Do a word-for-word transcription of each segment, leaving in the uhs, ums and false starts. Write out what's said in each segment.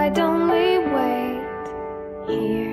Why don't we wait here?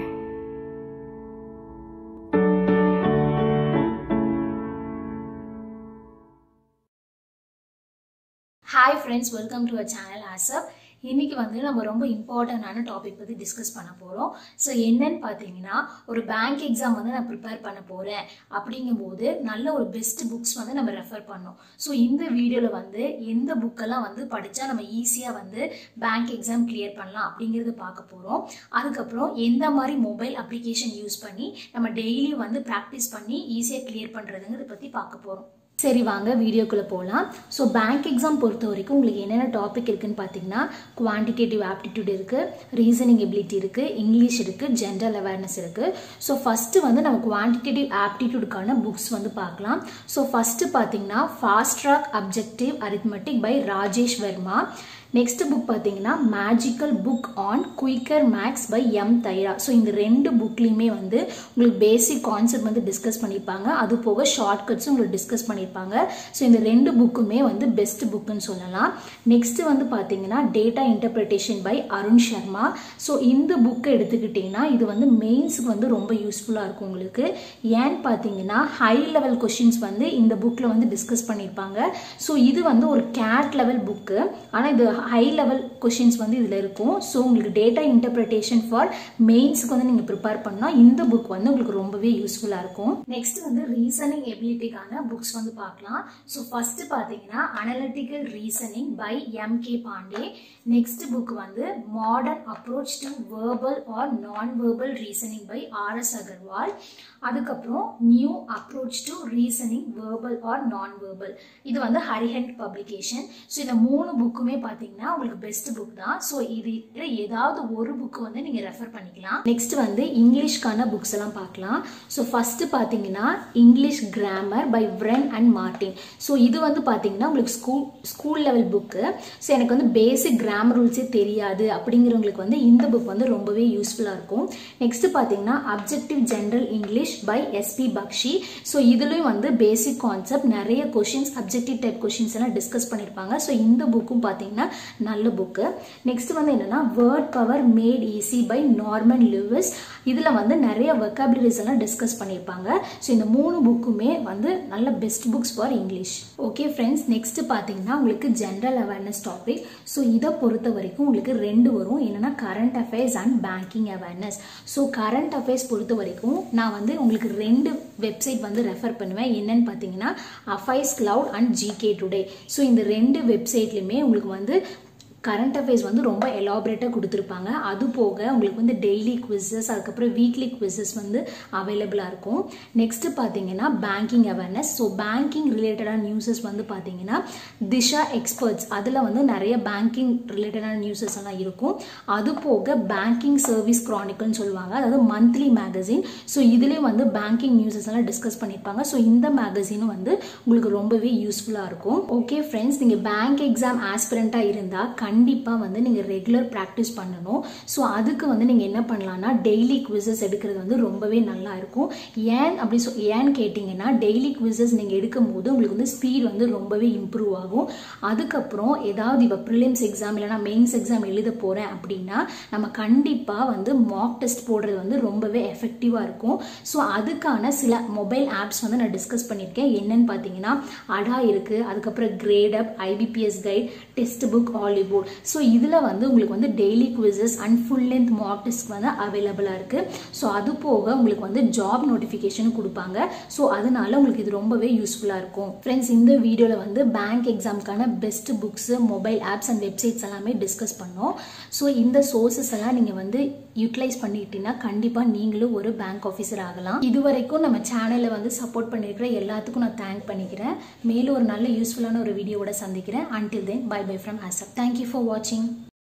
Hi friends, welcome to our channel ASAP. இன்னைக்கு வந்து நம்ம ரொம்ப இம்பார்ட்டன்டான டாபிக் பத்தி டிஸ்கஸ் பண்ண போறோம். சோ என்னன்னு பாத்தீங்கன்னா ஒரு பேங்க் எக்ஸாம் வந்து நான் ப்ரிப்பேர் பண்ண போறேன் அப்படிங்கும்போது நல்ல ஒரு பெஸ்ட் புக்ஸ் வந்து நம்ம ரெஃபர் பண்ணோம். சோ இந்த வீடியோல வந்து எந்த புக் எல்லாம் வந்து படிச்சா நம்ம ஈஸியா வந்து பேங்க் எக்ஸாம் கிளியர் பண்ணலாம் அப்படிங்கறத பார்க்க போறோம். அதுக்கு அப்புறம் எந்த மாதிரி மொபைல் அப்ளிகேஷன் யூஸ் பண்ணி நம்ம டெய்லி வந்து பிராக்டிஸ் பண்ணி ஈஸியா கிளியர் பண்றதுங்கறத பத்தி பார்க்க போறோம். சரி வாங்க வீடியோக்குள்ள போலாம். ஸோ பேங்க் எக்ஸாம் பொறுத்த வரைக்கும் உங்களுக்கு என்னென்ன டாபிக் இருக்குன்னு பார்த்தீங்கன்னா குவான்டிடேட்டிவ் ஆப்டிடியூட் இருக்கு, ரீசனிங் எபிலிட்டி இருக்கு, இங்கிலீஷ் இருக்கு, ஜென்ரல் அவேர்னஸ் இருக்கு. ஸோ ஃபர்ஸ்ட் வந்து நம்ம குவான்டிடேட்டிவ் ஆப்டிடியூடுக்கான புக்ஸ் வந்து பார்க்கலாம். ஸோ ஃபர்ஸ்ட் பார்த்தீங்கன்னா fast track objective arithmetic by Rajesh Verma. Next book பார்த்தீங்கன்னா magical book on quicker maths by M Tyra. So இந்த ரெண்டு புக்லையுமே வந்து உங்களுக்கு பேசிக் கான்செப்ட் வந்து டிஸ்கஸ் பண்ணியிருப்பாங்க. அது போக ஷார்ட்கட்ஸும் உங்களுக்கு டிஸ்கஸ் பண்ணியிருப்பாங்க. ஸோ இந்த ரெண்டு புக்குமே வந்து பெஸ்ட் புக்குன்னு சொல்லலாம். நெக்ஸ்ட் வந்து பார்த்தீங்கன்னா data interpretation by Arun Sharma. So இந்த புக்கை எடுத்துக்கிட்டிங்கன்னா இது வந்து மெயின்ஸுக்கு வந்து ரொம்ப யூஸ்ஃபுல்லாக இருக்கும் உங்களுக்கு. ஏன்னு பார்த்தீங்கன்னா ஹை லெவல் கொஷின்ஸ் வந்து இந்த புக்கில் வந்து டிஸ்கஸ் பண்ணியிருப்பாங்க. ஸோ இது வந்து ஒரு கேட் லெவல் புக்கு, ஆனால் இது ஹை லெவல் கொஷின்ஸ் வந்து இதில் இருக்கும். ஸோ உங்களுக்கு டேட்டா இன்டர்பிரிட்டேஷன் ஃபார் மெயின்ஸ்க்கு வந்து நீங்கள் ப்ரிப்பேர் பண்ணால் இந்த புக் வந்து உங்களுக்கு ரொம்பவே யூஸ்ஃபுல்லாக இருக்கும். நெக்ஸ்ட் வந்து ரீசனிங் எபிலிட்டிக்கான புக்ஸ் வந்து பார்க்கலாம். ஸோ ஃபர்ஸ்ட் பார்த்தீங்கன்னா analytical reasoning by M K Pandey. Next book வந்து modern approach to verbal or non verbal reasoning by R S Aggarwal. அதுக்கப்புறம் new approach to reasoning verbal or non verbal, இது வந்து ஹரிஹண்ட் publication. So இந்த மூணு புக்குமே பார்த்தீங்கன்னா உங்களுக்கு பெஸ்ட் புக் தான். ஸோ இது ஏதாவது ஒரு புக் வந்து நீங்க ரெஃபர் பண்ணிக்கலாம். நெக்ஸ்ட் வந்து இங்கிலீஷ்க்கான புக்ஸ் எல்லாம் பார்க்கலாம். ஸோ ஃபர்ஸ்ட் பார்த்தீங்கன்னா English grammar by Wren and Martin. So இது வந்து பார்த்தீங்கன்னா உங்களுக்கு school school level book. So எனக்கு வந்து பேசிக் கிராமர் ரூல்ஸே தெரியாது அப்படிங்கிறவங்களுக்கு வந்து இந்த புக் வந்து ரொம்பவே யூஸ்ஃபுல்லாக இருக்கும். நெக்ஸ்ட் பார்த்தீங்கன்னா objective general English by S P Bakshi. So இதுலயும் வந்து பேசிக் கான்செப்ட் நிறைய கொஷின்ஸ் அப்ஜெக்டிவ் டைப் கொஷின்ஸ் எல்லாம் டிஸ்கஸ் பண்ணியிருப்பாங்க. ஸோ இந்த புக்கும் பார்த்தீங்கன்னா நல்ல புக்கு. நெக்ஸ்ட் வந்து என்னன்னா word power made easy by Norman Lewis. இதுல வந்து நிறைய வெக்காபுலரிஸ் எல்லாம் டிஸ்கஸ் பண்ணியிருப்பாங்க. ஸோ இந்த மூணு புக்குமே வந்து நல்ல best books for English. Okay friends, next பார்த்தீங்கன்னா உங்களுக்கு ஜென்ரல் அவேர்னஸ் டாபிக். ஸோ இதை பொறுத்த வரைக்கும் உங்களுக்கு ரெண்டு வரும், என்னன்னா current affairs and banking awareness. So current affairs பொறுத்த வரைக்கும் நான் வந்து உங்களுக்கு ரெண்டு வெப்சைட் வந்து ரெஃபர் பண்ணுவேன். என்னன்னு பார்த்தீங்கன்னா affairs cloud and GK today. So இந்த ரெண்டு வெப்சைட்லையுமே உங்களுக்கு வந்து கரண்ட் அஃபேர்ஸ் வந்து ரொம்ப எலாபரேட்டாக கொடுத்துருப்பாங்க. அது போக உங்களுக்கு வந்து டெய்லி குவிசஸ் அதுக்கப்புறம் வீக்லி குவிசஸ் வந்து அவைலபிளாக இருக்கும். நெக்ஸ்ட் பார்த்தீங்கன்னா பேங்கிங் அவேர்னஸ். ஸோ பேங்கிங் ரிலேட்டடான நியூஸஸ் வந்து பார்த்தீங்கன்னா திஷா எக்ஸ்பர்ட்ஸ், அதில் வந்து நிறைய பேங்கிங் ரிலேட்டடான நியூஸஸ் எல்லாம் இருக்கும். அது போக பேங்கிங் சர்வீஸ் கிரானிக்கல்னு சொல்லுவாங்க, அதாவது மந்த்லி மேகசின். ஸோ இதுலேயும் வந்து பேங்கிங் நியூஸஸ் எல்லாம் டிஸ்கஸ் பண்ணியிருப்பாங்க. ஸோ இந்த மேகசினும் வந்து உங்களுக்கு ரொம்பவே யூஸ்ஃபுல்லாக இருக்கும். ஓகே ஃப்ரெண்ட்ஸ், நீங்கள் பேங்க் எக்ஸாம் ஆஸ்பிரண்டாக இருந்தால் கண்டிப்பாக வந்து நீங்கள் ரெகுலர் ப்ராக்டிஸ் பண்ணணும். ஸோ அதுக்கு வந்து நீங்கள் என்ன பண்ணலாம்னா டெய்லி குவிசஸ் எடுக்கிறது வந்து ரொம்பவே நல்லா இருக்கும். ஏன் அப்படி சொ ஏன்னு கேட்டிங்கன்னா டெய்லி குவிசஸ் நீங்கள் எடுக்கும் போது உங்களுக்கு வந்து ஸ்பீட் வந்து ரொம்பவே இம்ப்ரூவ் ஆகும். அதுக்கப்புறம் ஏதாவது இப்போ ப்ரிலிம்ஸ் எக்ஸாம் இல்லைனா மெயின்ஸ் எக்ஸாம் எழுத போகிறேன் அப்படின்னா நம்ம கண்டிப்பாக வந்து மாக் டெஸ்ட் போடுறது வந்து ரொம்பவே எஃபெக்டிவாக இருக்கும். ஸோ அதுக்கான சில மொபைல் ஆப்ஸ் வந்து நான் டிஸ்கஸ் பண்ணியிருக்கேன். என்னன்னு பார்த்தீங்கன்னா அடா இருக்குது, அதுக்கப்புறம் Gradeup, IBPS guide, Testbook, Oliveboard. So இதில் வந்து உங்களுக்கு வந்து daily quizzes and full length mock test வந்து அவைலபிளாக இருக்கு. ஸோ அது போக உங்களுக்கு வந்து ஜாப் நோட்டிஃபிகேஷன் கொடுப்பாங்க. ஸோ அதனால உங்களுக்கு இது ரொம்பவே யூஸ்ஃபுல்லாக இருக்கும். ஃப்ரெண்ட்ஸ், இந்த வீடியோவில் வந்து பேங்க் எக்ஸாமுக்கான best books, mobile apps and websites எல்லாமே டிஸ்கஸ் பண்ணோம். ஸோ இந்த சோர்சஸ் எல்லாம் நீங்கள் வந்து யூட்டிலைஸ் பண்ணிக்கிட்டீங்கன்னா கண்டிப்பாக நீங்களும் ஒரு பேங்க் ஆஃபீஸர் ஆகலாம். இது வரைக்கும் நம்ம சேனலை வந்து சப்போர்ட் பண்ணியிருக்கிற எல்லாத்துக்கும் நான் தேங்க் பண்ணிக்கிறேன். மேலும் ஒரு நல்ல யூஸ்ஃபுல்லான ஒரு வீடியோவோட சந்திக்கிறேன். Until then, bye bye from ASAP. Thank you for watching.